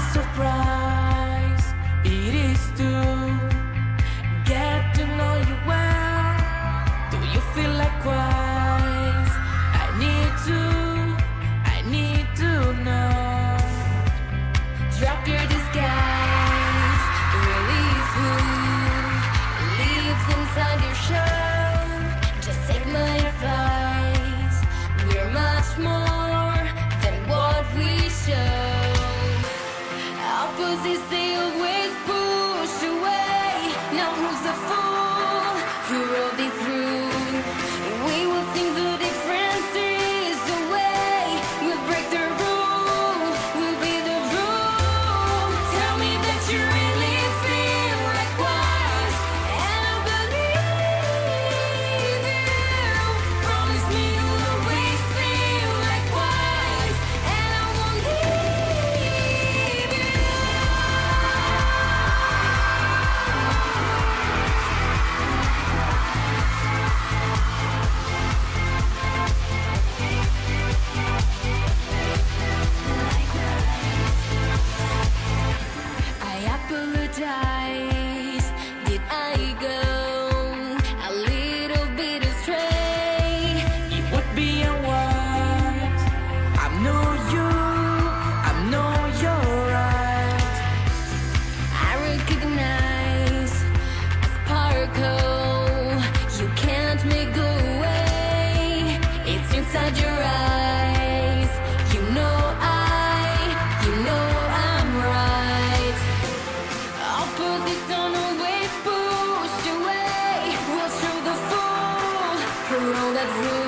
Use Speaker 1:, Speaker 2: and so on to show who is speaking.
Speaker 1: surprise it is to get to know you well. Do you feel likewise? I need to know. Drop your disguise, release who lives inside your shell. Just take my advice. We're much more than what we show. Opposites they always push away. Now who's the fool who wrote it through? We will sing the differences away. We'll break the rule. We'll be the rule. Tell me that you really feel likewise, and I'll believe you. Promise me you'll always feel likewise, and I won't leave you. I apologize. Did I go a little bit astray? It would be unwise. I know you're right. I recognize a sparkle you can't make go away. It's inside your eyes. You know I'm right. Opposites don't always push away. We'll show the fool for all that's rude.